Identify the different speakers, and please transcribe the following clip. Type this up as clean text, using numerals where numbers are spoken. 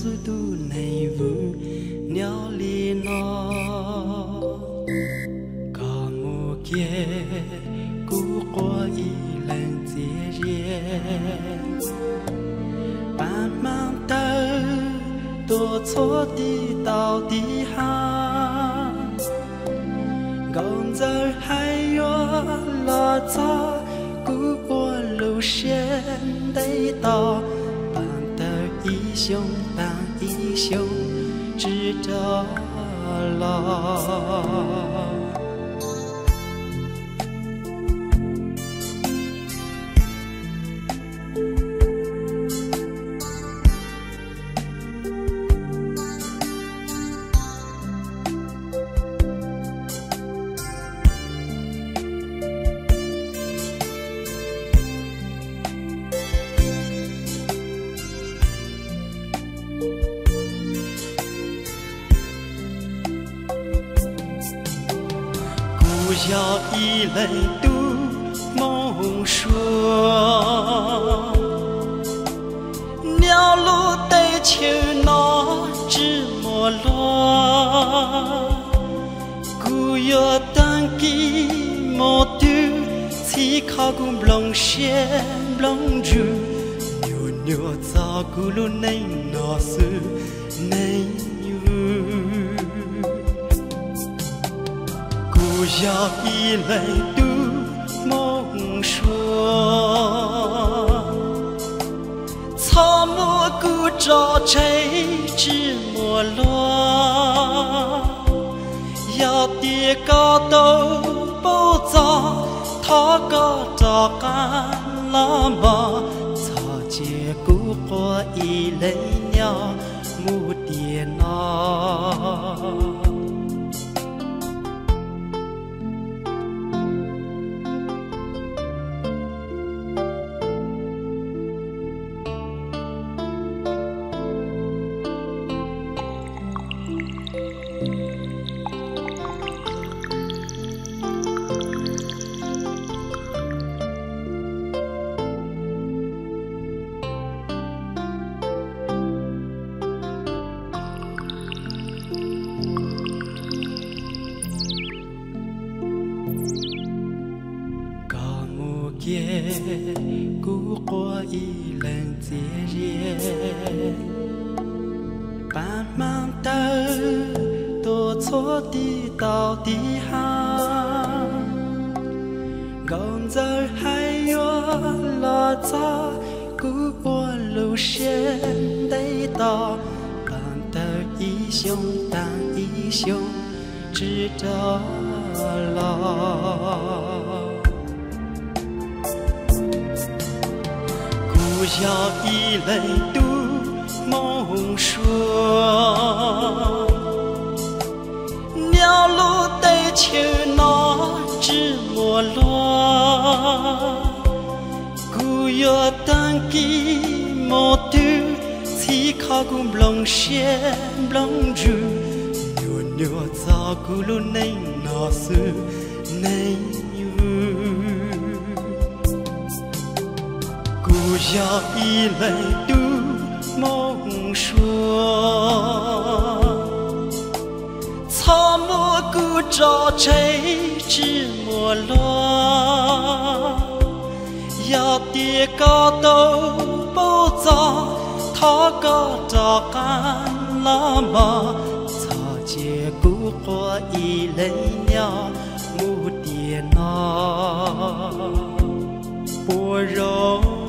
Speaker 1: 速度内部鸟里闹，高木叶古过一人节日，慢慢的多错的到底下，公仔还有拉杂古过路线得到。一雄当一雄，知道了。要一人独梦说，鸟路对秋那只没落，古有当机莫丢，此考古不线不住，牛牛早古路内那是内有。要一人独梦说，草木古照垂直没落，要跌高都不走，他高照干了吗？草结古火一人鸟木跌闹。夜古过一人节日，慢慢的多错的到底下，公仔还有拉杂古过路线得到，当得一雄当一雄，知道了。要一人独梦说，鸟路对秋那只没落，古有当机莫丢，此考古不线不住，牛牛早古路内那是内有。要一人独梦说，草木古照垂直没落，要跌高都不走，他高照干了吗？草结古火一人鸟木跌闹，般若